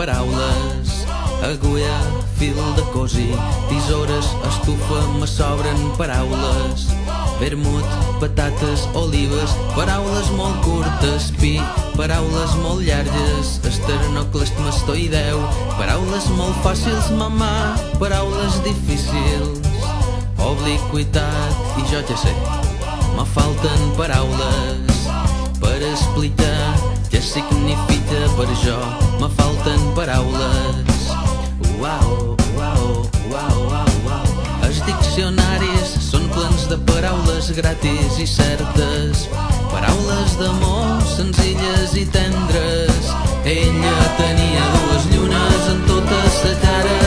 paraules. Agulla, fil de cosir, tisores, estufa, me sobren paraules. Vermut, patates, olives, paraules molt curtes. Pi, paraules molt llargues. Esternocleidomastoideu, paraules molt fàcils. Mamà, paraules difícils. Obliquitat, i jo ja sé, me falten paraules per explicar què significa per jo. Me falten paraules. Uau, uau, uau, uau, uau. Els diccionaris són plens de paraules gratis i certes, paraules d'amor senzilles i tendres. Ella tenia dues llunes en tota sa cara,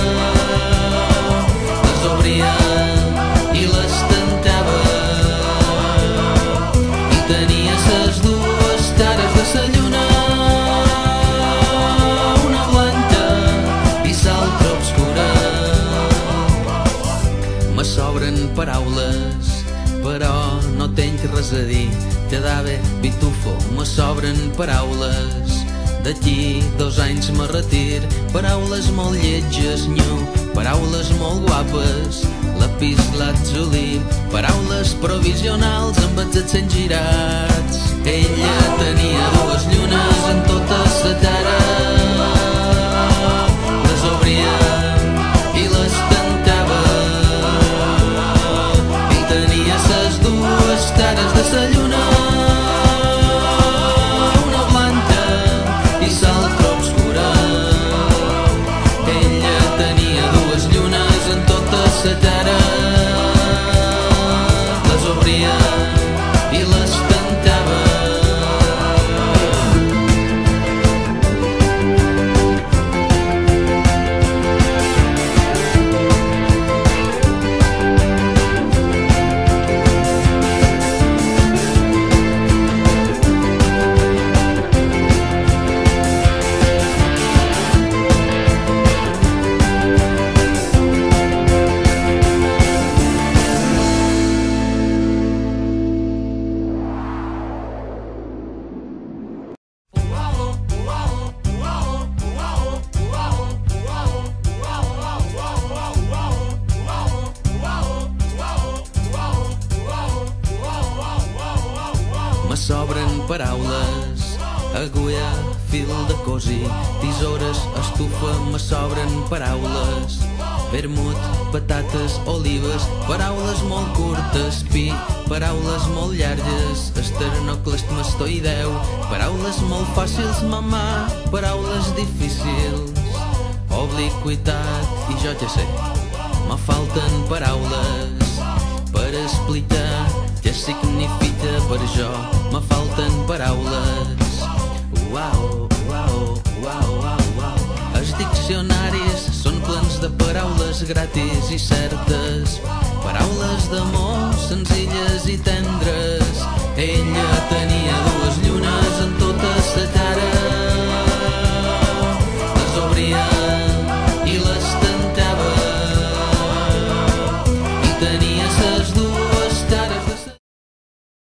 les obria i les tancava, i tenia ses dues cares de sa lluna, una blanca i l'altra obscura. Me sobren paraules, però no tenc res a dir. Quedava pitufo, me sobren paraules. D'aquí 2 anys me retir. Paraules molt lletges, nyu, paraules molt guapes. Lapislatzuli, paraules provisionals amb els accents girats. Ella tenia dues llunes en tota sa cara, les obria i les tancava, i tenia ses dues cares de sa lluna, una blanca i l'altra obscura. Ella tenia dues llunes en tota sa cara, les obria i les tancava. Me sobren paraules, agulla, fil de cosir, tisores, estufa, me sobren paraules. Vermut, patates, olives, paraules molt curtes. Pi, paraules molt llargues. Esternocleidomastoideu, paraules molt fàcils. Mamà, paraules difícils. Obliquitat, i jo ja sé, me falten paraules per explicar què significa per jo. Me falten paraules. Uau, uau, uau, uau, uau. Els diccionaris són plens de paraules gratis i certes, paraules d'amor senzilles i tendres. Ella tenia